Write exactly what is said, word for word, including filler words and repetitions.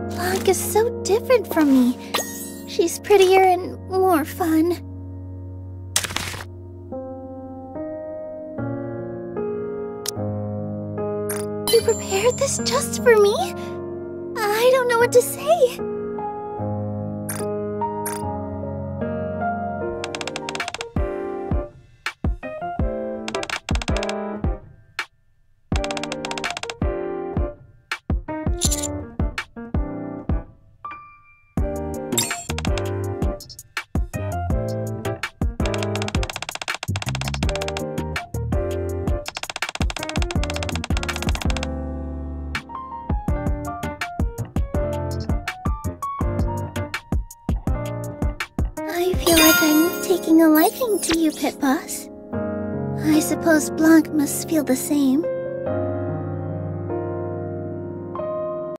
Blanc is so different from me. She's prettier and more fun. You prepared this just for me? I don't know what to say. I feel like I'm taking a liking to you, Pit Boss. I suppose Blanc must feel the same.